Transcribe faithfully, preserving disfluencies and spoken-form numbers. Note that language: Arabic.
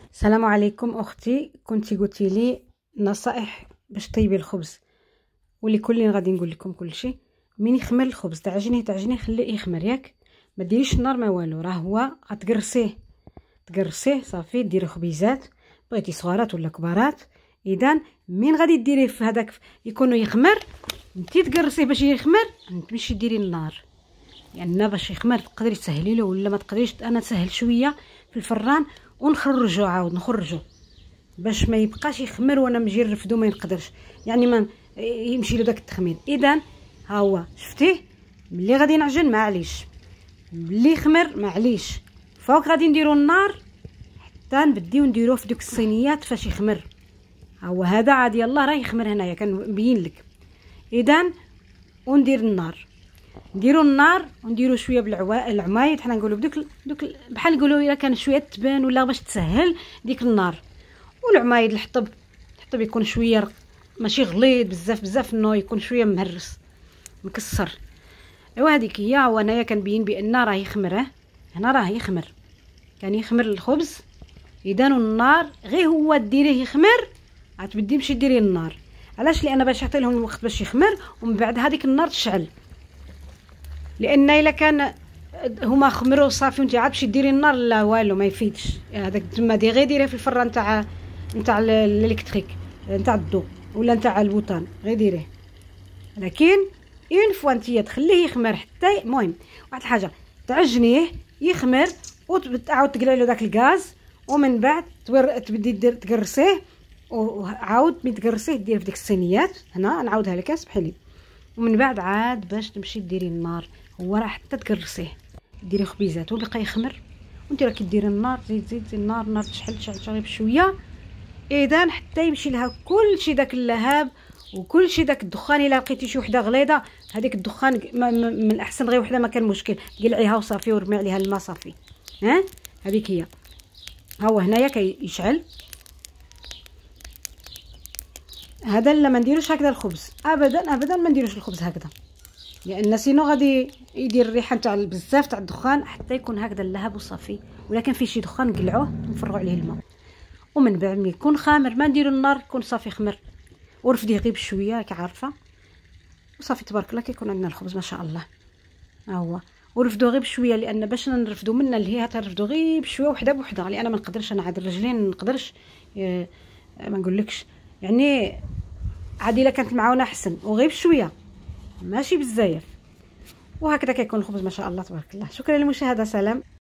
السلام عليكم اختي. كنتي قلتي لي نصائح باش طيبي الخبز، ولكل غادي نقول لكم كل شيء. من يخمر الخبز تعجنيه تعجنيه خليه يخمر، ياك ما ديريش النار ما والو، راه هو غتقرصيه تقرصيه صافي. ديري خبيزات بغيتي صغارات ولا كبارات، اذا من غادي ديريه في هذاك يكونوا يخمر انتي تقرصيه باش يخمر، تمشي ديري النار لان يعني باش يخمر تقدري تسهلي له ولا ما تقدريش. انا تسهل شويه في الفران ونخرجو عاود نخرجو باش ما يبقاش يخمر وانا نجي نرفدو ما نقدرش، يعني ما يمشي له داك التخمير. اذا ها هو شفتيه ملي غادي نعجن معليش، ملي يخمر معليش، فوق غادي نديرو النار حتى نبديو نديروه في دوك الصينيات فاش يخمر. ها هو هذا عاد يلاه راه يخمر هنايا كنبين لك. اذا وندير النار نديرو النار ونديرو شويه بالعمايد، حنا نقولوا بدوك دوك بحال نقولوا الا كان شويه تبان ولا باش تسهل ديك النار. والعمايد الحطب الحطب يكون شويه ماشي غليظ بزاف بزاف، انه يكون شويه مهرس مكسر. ايوا هذيك هي. هو انايا كنبين بان راه يخمر، هنا راه يخمر كان يخمر الخبز. اذا النار غير هو ديريه يخمر غتبدي تمشي ديري النار. علاش؟ لان باش يعطي لهم الوقت باش يخمر ومن بعد هذيك النار تشعل، لان الا كان هما خمروا صافي وانت عاد تمشي ديري النار لا والو ما يفيدش. هذاك تما دي غير ديريه في الفران تاع نتاع الالكتريك نتاع الضو ولا نتاع البوطان، غير ديريه. لكن اون فوا نتيا تخليه يخمر حتى المهم واحد الحاجه تعجنيه يخمر وتعاود تقلعي له داك الغاز، ومن بعد تبدي دير تقرصيه، وعاود ملي تقرصيه دير في ديك الصينيات. هنا نعاودها لك اسمحي لي. ومن بعد عاد باش تمشي ديري النار هو راه حتى تقرصيه ديري خبيزات وبقى يخمر وانت راكي ديري النار زيد زيد النار النار تشحل تشعل تشعل بشويه. اذا حتى يمشي لها كلشي داك اللهب وكلشي داك الدخان. الا لقيتي شي وحده غليظه هذيك الدخان من الاحسن غير وحده ما كان مشكل قلعيها وصافي ورمي عليها الماء صافي. ها هذيك هي. ها هو هنايا كيشعل. هذا لا ما نديروش هكذا الخبز ابدا ابدا، ما نديروش الخبز هكذا لان سينو غادي يدير الريحه نتاع بزاف تاع الدخان حتى يكون هكذا اللهب وصافي. ولكن في شي دخان نقلعوه ونفرغوا عليه الماء، ومن بعد ملي يكون خامر ما نديروا النار يكون صافي خمر ورفديه غير بشويه راكي عارفه وصافي. تبارك الله كيكون عندنا الخبز ما شاء الله. ها هو ورفدوه غير بشويه لان باش نرفدوا منه لهيه تنرفدوا غير بشويه وحده بوحده، لان ما نقدرش انا عاد الرجلين ما نقدرش اه ما نقولكش يعني عاد الا كانت معاونه احسن وغير بشويه ماشي بزاف. وهكذا كيكون الخبز ما شاء الله تبارك الله. شكرا للمشاهده، سلام.